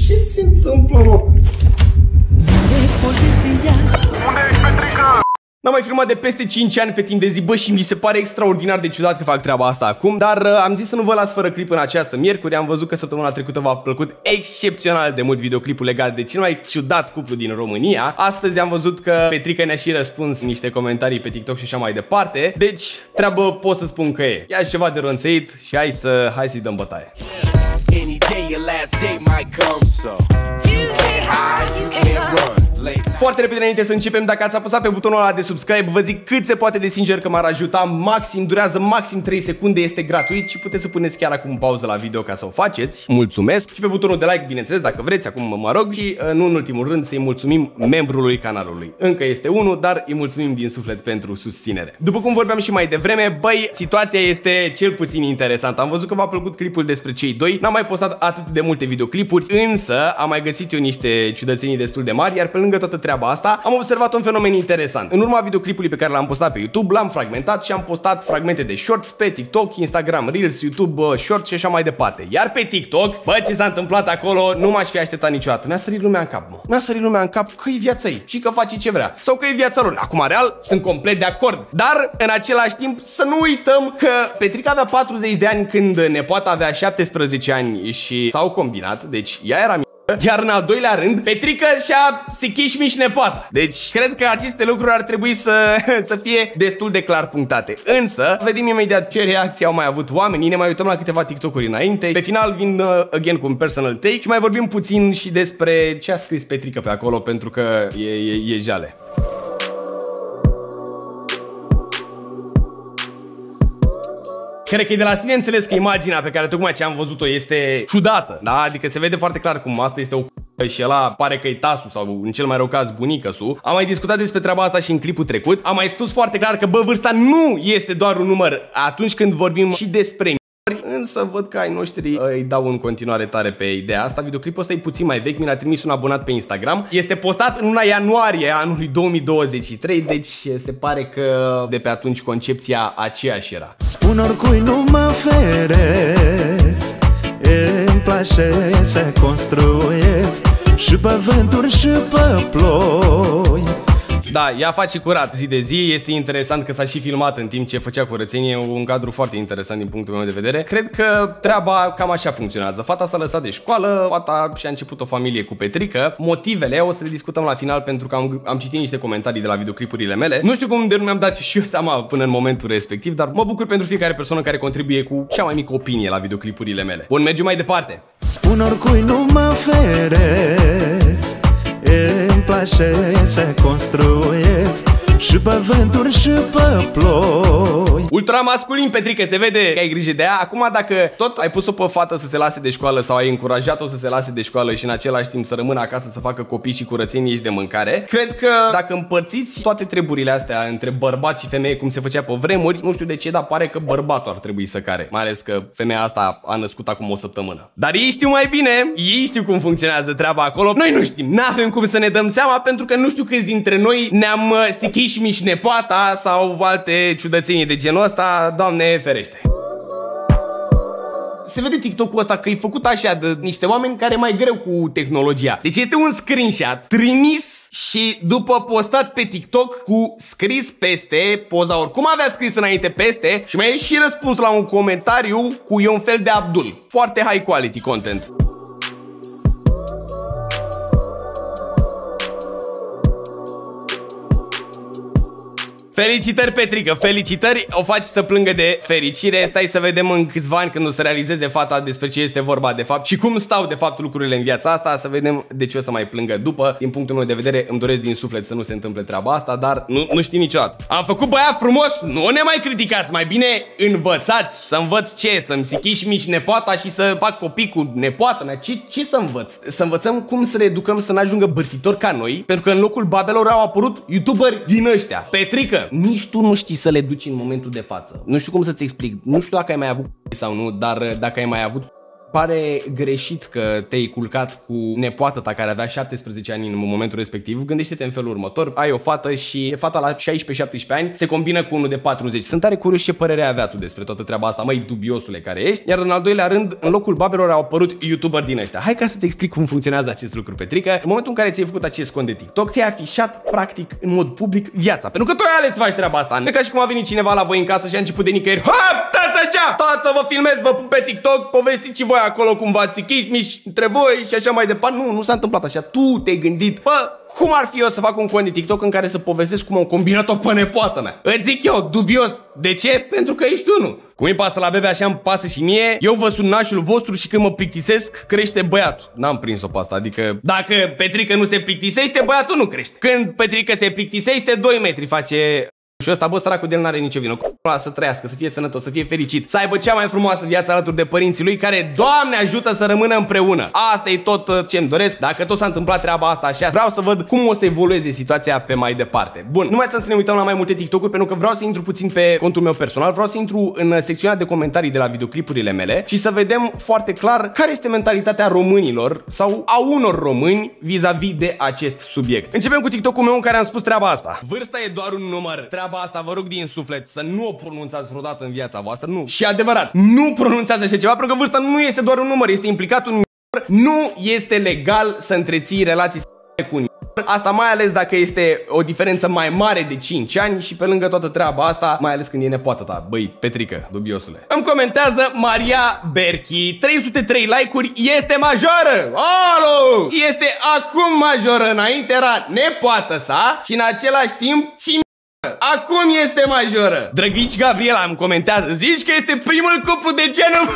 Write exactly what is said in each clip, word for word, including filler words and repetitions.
Ce se întâmplă, mă? N-am mai filmat de peste cinci ani pe timp de zi, bă, și mi se pare extraordinar de ciudat că fac treaba asta acum. Dar uh, am zis să nu vă las fără clip în această miercuri. Am văzut că săptămâna trecută v-a plăcut excepțional de mult videoclipul legat de cel mai ciudat cuplu din România. Astăzi am văzut că Petrica ne-a și răspuns niște comentarii pe TikTok și așa mai departe. Deci, treabă pot să spun că e. Ia ceva de ronțăit și hai să hai să-i dăm bătaie. Foarte repede înainte să începem, dacă ați apăsat pe butonul ăla de subscribe, vă zic cât se poate de sincer că m-ar ajuta maxim, durează maxim trei secunde, este gratuit și puteți să puneți chiar acum pauză la video ca să o faceți. Mulțumesc! Și pe butonul de like, bineînțeles, dacă vreți, acum mă rog, și nu în ultimul rând să-i mulțumim membrului canalului. Încă este unul, dar îi mulțumim din suflet pentru susținere. După cum vorbeam și mai devreme, băi, situația este cel puțin interesantă. Am văzut că v-a plăcut clipul despre cei doi, n-am mai postat atât de multe videoclipuri, însă am mai găsit eu niște ciudățenii destul de mari, iar pe lângă toată treaba asta, am observat un fenomen interesant. În urma videoclipului pe care l-am postat pe YouTube, l-am fragmentat și am postat fragmente de shorts pe TikTok, Instagram, Reels, YouTube, uh, Shorts și așa mai departe. Iar pe TikTok, bă, ce s-a întâmplat acolo, nu m-aș fi așteptat niciodată. Mi-a sărit lumea în cap, mă. Mi-a sărit lumea în cap că e viața ei și că face ce vrea. Sau că e viața lor. Acum, real, sunt complet de acord. Dar, în același timp, să nu uităm că Petrica avea patruzeci de ani când nepoata avea șaptesprezece ani și s-au combinat. Deci, ea era. Iar în al doilea rând, Petrica și-a sichișmiș nepoata. Deci, cred că aceste lucruri ar trebui să, să fie destul de clar punctate. Însă, vedem imediat ce reacții au mai avut oamenii. Ne mai uităm la câteva TikTok-uri înainte. Pe final vin uh, again cu un personal take și mai vorbim puțin și despre ce a scris Petrica pe acolo, pentru că e, e, e jale. Cred că e de la sine înțeles că imaginea pe care tocmai ce am văzut-o este ciudată, da? Adică se vede foarte clar cum asta este o c***a și ăla pare că e tasul sau în cel mai rău caz bunica-su. Am mai discutat despre treaba asta și în clipul trecut. Am mai spus foarte clar că, bă, vârsta nu este doar un număr atunci când vorbim și despre. Însă văd că ai noștri îi dau în continuare tare pe ideea asta. Videoclipul ăsta e puțin mai vechi, mi l-a trimis un abonat pe Instagram. Este postat în luna ianuarie anului două mii douăzeci și trei, deci se pare că de pe atunci concepția aceeași era. Spun oricui nu mă feresc, îmi place să construiesc și pe vânturi și pe ploi. Da, ea face curat zi de zi, este interesant că s-a și filmat în timp ce făcea curățenie, un cadru foarte interesant din punctul meu de vedere. Cred că treaba cam așa funcționează. Fata s-a lăsat de școală, fata și-a început o familie cu Petrica. Motivele o să le discutăm la final pentru că am, am citit niște comentarii de la videoclipurile mele. Nu știu cum de nu mi-am dat și eu seama până în momentul respectiv, dar mă bucur pentru fiecare persoană care contribuie cu cea mai mică opinie la videoclipurile mele. Bun, mergem mai departe. Spun oricui nu mă feresc, îmi place să construiesc și pe vânturi și pe ploi. Ultramasculin, Petrica, se vede că ai grijă de ea. Acum, dacă tot ai pus-o pe fată să se lase de școală sau ai încurajat-o să se lase de școală și în același timp să rămână acasă să facă copii și curățenie și de mâncare, cred că dacă împărțiți toate treburile astea între bărbat și femeie cum se făcea pe vremuri, nu știu de ce, dar pare că bărbatul ar trebui să care. Mai ales că femeia asta a născut acum o săptămână. Dar ei știu mai bine, ei știu cum funcționează treaba acolo. Noi nu știm, n-avem cum să ne dăm seama pentru că nu știu câți dintre noi ne-am sichit și mici nepoata sau alte ciudățenii de genul ăsta, Doamne ferește. Se vede TikTok-ul ăsta că e făcut așa de niște oameni care e mai greu cu tehnologia. Deci este un screenshot trimis și după postat pe TikTok cu scris peste, poza oricum avea scris înainte peste și mai e și răspuns la un comentariu cu e un fel de Abdul. Foarte high quality content. Felicitări, Petrica, felicitări, o faci să plângă de fericire. Stai să vedem în câțiva ani când o să realizeze fata despre ce este vorba de fapt și cum stau de fapt lucrurile în viața asta, să vedem de ce o să mai plângă după. Din punctul meu de vedere îmi doresc din suflet să nu se întâmple treaba asta, dar nu, nu știi niciodată. Am făcut băiat frumos, nu ne mai criticați, mai bine învățați. Să învăț ce? Să-mi sichiși mici nepoata și să fac copii cu nepoata mea? Ce, ce să învăț? Să învățăm cum să reeducăm să n-ajungă bârfitori ca noi, pentru că în locul babelor au apărut youtuberi din ăștia. Petrica, nici tu nu știi să le duci în momentul de față. Nu știu cum să-ți explic. Nu știu dacă ai mai avut sau nu, dar dacă ai mai avut pare greșit că te-ai culcat cu nepoată ta care avea șaptesprezece ani în momentul respectiv. Gândește-te în felul următor, ai o fată și fata la șaisprezece șaptesprezece ani se combină cu unul de patruzeci. Sunt tare curios ce părere avea tu despre toată treaba asta, măi dubiosule care ești. Iar în al doilea rând, în locul babelor au apărut YouTuber din ăștia. Hai ca să-ți explic cum funcționează acest lucru, Petrică. În momentul în care ți-ai făcut acest cont de TikTok, ți-ai afișat practic în mod public viața. Pentru că tu ai ales să faci treaba asta. Nu e ca și cum a venit cineva la voi în casă și a început de nicăieri. Ha, stați așa, stați să vă filmez, vă pun pe TikTok, povestiți și voi acolo cum v-ați chișmiș între voi și așa mai departe. Nu, nu s-a întâmplat așa. Tu te-ai gândit, bă, cum ar fi eu să fac un cont de TikTok în care să povestesc cum am combinat-o pe nepoată mea? Îți zic eu, dubios. De ce? Pentru că ești unul. Cum îi pasă la bebe, așa îmi pasă și mie. Eu vă sunt nașul vostru și când mă plictisesc, crește băiatul. N-am prins-o pe asta, adică dacă Petrică nu se plictisește, băiatul nu crește. Când Petrică se plictisește, doi metri face... Și ăsta, bă, săracul de el n-are nicio vină. Să trăiască, să fie sănătos, să fie fericit, să aibă cea mai frumoasă viață alături de părinții lui, care, Doamne ajută, să rămână împreună. Asta e tot ce-mi doresc. Dacă tot s-a întâmplat treaba asta așa, vreau să văd cum o să evolueze situația pe mai departe. Bun, nu mai să ne uităm la mai multe TikTok-uri, pentru că vreau să intru puțin pe contul meu personal, vreau să intru în secțiunea de comentarii de la videoclipurile mele și să vedem foarte clar care este mentalitatea românilor sau a unor români vis-a-vis de acest subiect. Începem cu TikTok-ul meu în care am spus treaba asta. Vârsta e doar un număr. Treaba asta vă rog din suflet să nu o pronunțați vreodată în viața voastră, nu. Și adevărat, nu pronunțați așa ceva, pentru că vârsta nu este doar un număr, este implicat un număr. Nu este legal să întreții relații cu un asta mai ales dacă este o diferență mai mare de cinci ani și pe lângă toată treaba asta, mai ales când e nepoată ta. Băi, Petrică, dubiosule. Îmi comentează Maria Berchi, trei sute trei like-uri, este majoră! Alo! Este acum majoră, înainte era nepoată sa și în același timp și acum este majoră. Drăgici Gabriela îmi comentează, zici că este primul cuplu de genul?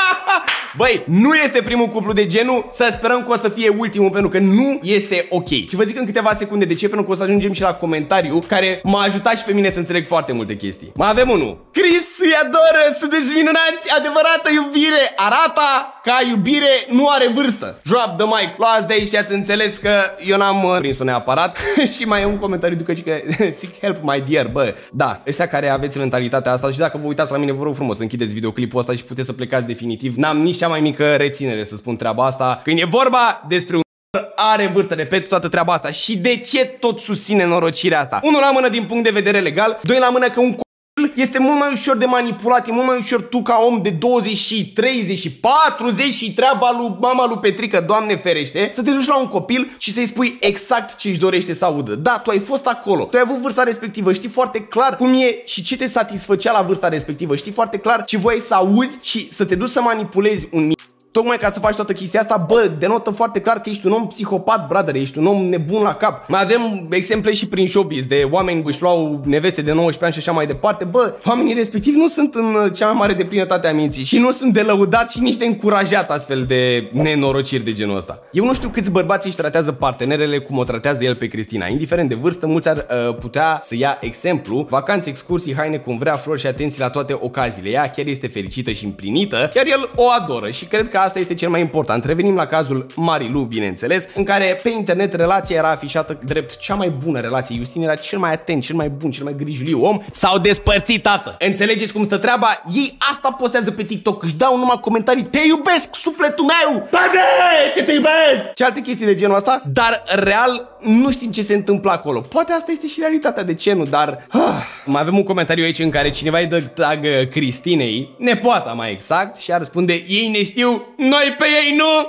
Băi, nu este primul cuplu de genul, să sperăm că o să fie ultimul, pentru că nu este ok. Și vă zic în câteva secunde de ce, pentru că o să ajungem și la comentariu care m-a ajutat și pe mine să înțeleg foarte multe chestii. Mai avem unul. Chris îi adoră, sunteți minunați, adevărată iubire, arată ca iubire, nu are vârstă. Drop the mic, luați de aici și ați înțeles că eu n-am uh, prins-o neapărat. Și mai e un comentariu ducă că seek help my dear, bă. Da, ăștia care aveți mentalitatea asta și dacă vă uitați la mine, vă rog frumos să închideți videoclipul ăsta și puteți să plecați definitiv. N-am nici cea mai mică reținere să spun treaba asta. Când e vorba despre un are vârstă, repet toată treaba asta. Și de ce tot susține norocirea asta? Unul la mână din punct de vedere legal, doi la mână că un este mult mai ușor de manipulat, e mult mai ușor tu ca om de douăzeci și treizeci și patruzeci și treaba lui mama lui Petrică, Doamne ferește, să te duci la un copil și să-i spui exact ce își dorește să audă. Da, tu ai fost acolo, tu ai avut vârsta respectivă, știi foarte clar cum e și ce te satisfăcea la vârsta respectivă, știi foarte clar ce voiai să auzi și să te duci să manipulezi un mic. Tocmai ca să faci toată chestia asta, bă, denotă foarte clar că ești un om psihopat, brother, ești un om nebun la cap. Mai avem exemple și prin showbiz de oameni își luau neveste de nouăsprezece ani și așa mai departe. Bă, oamenii respectivi nu sunt în cea mai mare deplinătate a minții și nu sunt de lăudat și nici de încurajat astfel de nenorociri de genul ăsta. Eu nu știu câți bărbați își tratează partenerele cum o tratează el pe Cristina. Indiferent de vârstă, mulți ar uh, putea să ia exemplu. Vacanțe, excursii, haine cum vrea, flori și atenții la toate ocaziile. Ea chiar este fericită și împlinită, iar el o adoră și cred că asta este cel mai important. Revenim la cazul Marilu, bineînțeles, în care pe internet relația era afișată drept cea mai bună relație. Justin era cel mai atent, cel mai bun, cel mai grijuliu om. S-au despărțit, tată. Înțelegeți cum stă treaba? Ei asta postează pe TikTok, își dau numai comentarii. Te iubesc, sufletul meu! Băi, te iubesc! Și alte chestii de genul ăsta, dar real nu știm ce se întâmplă acolo. Poate asta este și realitatea, de ce nu, dar... Ah. Mai avem un comentariu aici în care cineva îi dă tag Cristinei, nepoata mai exact, și ar răspunde: ei ne știu, noi pe ei nu!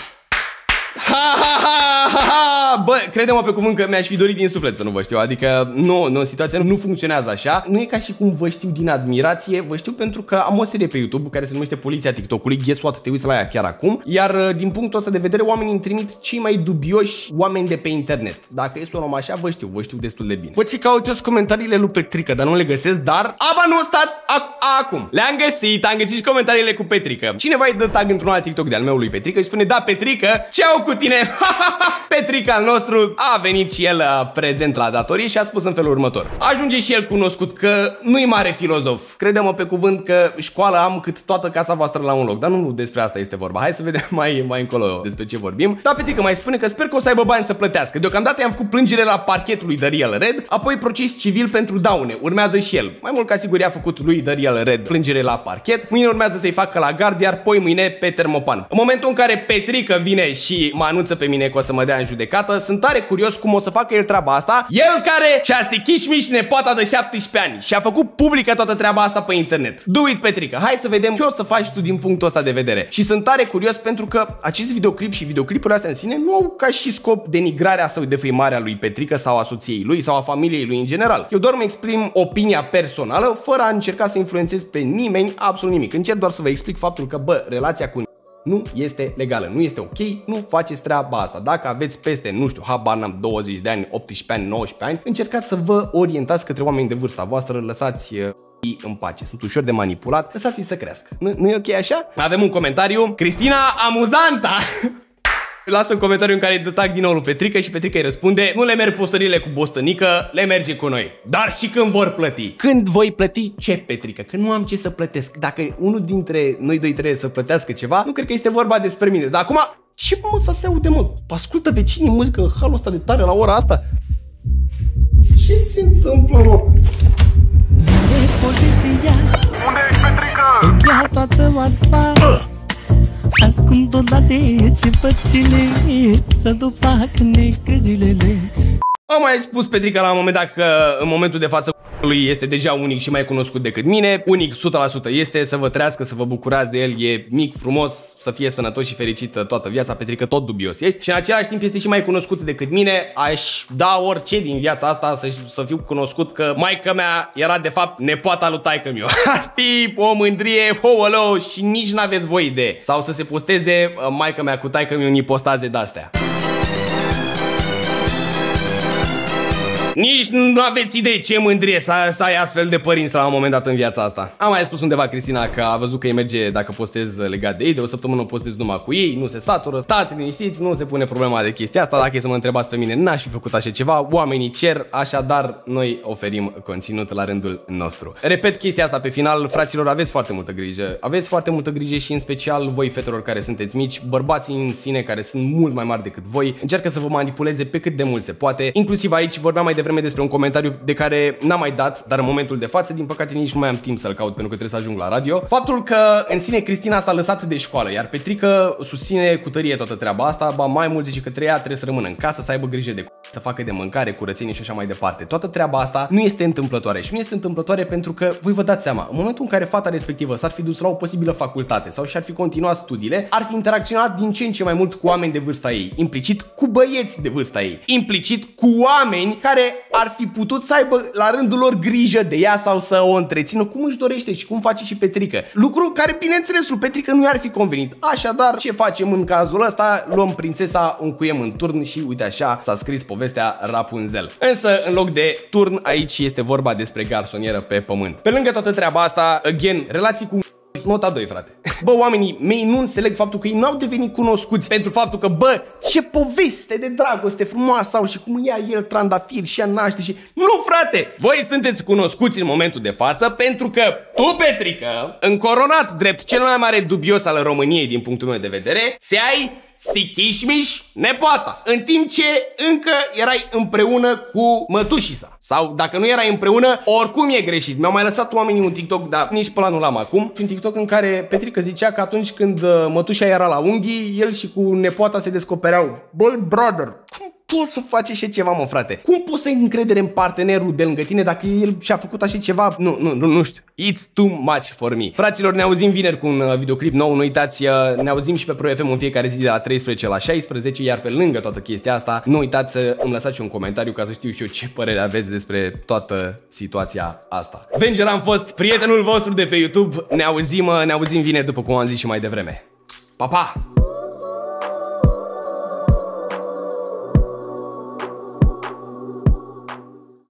Ha, ha, ha, ha, ha. Bă, crede-mă pe cuvânt că mi-aș fi dorit din suflet să nu vă știu. Adică, nu, nu, situația nu funcționează așa. Nu e ca și cum vă știu din admirație. Vă știu pentru că am o serie pe YouTube care se numește Poliția TikTok-ului. Guess what? Te uiți la ea chiar acum. Iar din punctul ăsta de vedere, oamenii îmi trimit cei mai dubioși oameni de pe internet. Dacă este un om așa, vă știu, vă știu destul de bine. Bă, ce caut eu comentariile lui Petrică, dar nu le găsesc, dar... Aba, nu, stați! Acum! Le-am găsit, am găsit și comentariile cu Petrică. Cineva îi dă tag într-un alt TikTok de-al meu lui Petrică și spune: da, Petrică, ce au cu tine? Petrica al nostru a venit și el prezent la datorie și a spus în felul următor. Ajunge și el cunoscut că nu-i mare filozof. Crede-mă pe cuvânt că școală am cât toată casa voastră la un loc. Dar nu despre asta este vorba. Hai să vedem mai, mai încolo despre ce vorbim. Da, Petrică mai spune că sper că o să aibă bani să plătească. Deocamdată i-am făcut plângere la parchetul lui Dariel Red, apoi proces civil pentru daune. Urmează și el. Mai mult ca sigur i-a făcut lui Dariel Red plângere la parchet. Mâine urmează să-i facă la gard, iar poi mâine pe termopan. În momentul în care Petrică vine și mă anunță pe mine că o să mă dea în judecată, sunt tare curios cum o să facă el treaba asta. El care și-a sichișmiș nepoata de șaptesprezece ani și a făcut publică toată treaba asta pe internet. Do it, Petrică. Hai să vedem ce o să faci tu din punctul ăsta de vedere. Și sunt tare curios pentru că acest videoclip și videoclipurile astea în sine nu au ca și scop denigrarea sau defăimarea lui Petrică sau a soției lui sau a familiei lui în general. Eu doar îmi exprim opinia personală fără a încerca să influențez pe nimeni absolut nimic. Încerc doar să vă explic faptul că, bă, relația cu nu este legală, nu este ok, nu faceți treaba asta. Dacă aveți peste, nu știu, habar n-am, douăzeci de ani, optsprezece ani, nouăsprezece ani, încercați să vă orientați către oameni de vârsta voastră, lăsați uh, în pace. Sunt ușor de manipulat, lăsați-i să crească. Nu, nu e ok așa? Avem un comentariu. Cristina Amuzanta! Lasă un comentariu în care îi dă tag din nou lui Petrică și Petrică îi răspunde: nu le merg postările cu bostănică, le merge cu noi. Dar și când vor plăti. Când voi plăti? Ce, Petrică? Că nu am ce să plătesc. Dacă unul dintre noi doi trebuie să plătească ceva, nu cred că este vorba despre mine. Dar acum, ce mă să se aude, mă? Ascultă vecinii muzică în halul ăsta de tare la ora asta? Ce se întâmplă, mă? Unde ești, Petrică? Ia toată marfa. Ascund odate ce făcile, să dupac necăzilele. Am mai spus Petrică la un moment dat că în momentul de față lui este deja unic și mai cunoscut decât mine. Unic o sută la sută este, să vă trăiască, să vă bucurați de el, e mic, frumos, să fie sănătos și fericit toată viața. Petrică tot dubios ești și în același timp este și mai cunoscut decât mine. Aș da orice din viața asta să, să fiu cunoscut că maica mea era de fapt nepoata lui taică-miu. Ar fi o mândrie, hoolo, și nici n-aveți voi de. Sau să se posteze maica mea cu taică-miu în ipostaze de-astea. Nici nu aveți idei ce mândrie să, să ai astfel de părinți la un moment dat în viața asta. Am mai spus undeva Cristina că a văzut că îi merge dacă postez legat de ei, de o săptămână postez numai cu ei, nu se satură, stați liniștiți, nu se pune problema de chestia asta. Dacă e să mă întrebați pe mine, n-aș fi făcut așa ceva, oamenii cer, așadar noi oferim conținut la rândul nostru. Repet chestia asta pe final, fraților, aveți foarte multă grijă, aveți foarte multă grijă și în special voi fetelor care sunteți mici, bărbații în sine care sunt mult mai mari decât voi, încearcă să vă manipuleze pe cât de mult se poate. Inclusiv aici vorbeam mai devreme despre un comentariu de care n-am mai dat, dar în momentul de față, din păcate, nici nu mai am timp să-l caut pentru că trebuie să ajung la radio. Faptul că în sine Cristina s-a lăsat de școală, iar Petrică susține cu tărie toată treaba asta, ba mai mult zice că treia trebuie să rămână în casă, să aibă grijă de să facă de mâncare, curățenie și așa mai departe. Toată treaba asta nu este întâmplătoare și nu este întâmplătoare pentru că voi vă dați seama, în momentul în care fata respectivă s-ar fi dus la o posibilă facultate sau și-ar fi continuat studiile, ar fi interacționat din ce în ce mai mult cu oameni de vârsta ei, implicit cu băieți de vârsta ei, implicit cu oameni care ar fi putut să aibă la rândul lor grijă de ea sau să o întrețină cum își dorește și cum face și Petrică. Lucru care, bineînțeles, lui Petrică nu i-ar fi convenit. Așadar, ce facem în cazul ăsta? Luăm prințesa, încuiem în turn și uite așa s-a scris povestea Rapunzel. Însă, în loc de turn, aici este vorba despre garsonieră pe pământ. Pe lângă toată treaba asta, again, relații cu nota doi, frate. Bă, oamenii mei nu înțeleg faptul că ei n-au devenit cunoscuți pentru faptul că, bă, ce poveste de dragoste frumoasă au și cum ia el trandafir și ea naște și... Nu, frate! Voi sunteți cunoscuți în momentul de față pentru că tu, Petrică, încoronat drept cel mai mare dubios al României din punctul meu de vedere, se ai sichișmiș nepoata, în timp ce încă erai împreună cu mătușisa. Sau dacă nu erai împreună, oricum e greșit. Mi-au mai lăsat oamenii un TikTok, dar nici pe ăla nu l-am acum. Un TikTok în care Petrică zicea că atunci când mătușa era la unghii, el și cu nepoata se descopereau. Băi, brother, cum poți să faci așa ceva, mă, frate? Cum poți să ai încredere în partenerul de lângă tine dacă el și-a făcut așa ceva? Nu, nu, nu, nu știu. It's too much for me. Fraților, ne auzim vineri cu un videoclip nou. Nu uitați, ne auzim și pe Pro F M în fiecare zi de la treisprezece la șaisprezece, iar pe lângă toată chestia asta, nu uitați să îmi lăsați un comentariu ca să știu și eu ce părere aveți despre toată situația asta. Venger am fost, prietenul vostru de pe YouTube. Ne auzim, ne auzim vineri, după cum am zis și mai devreme. Pa, pa!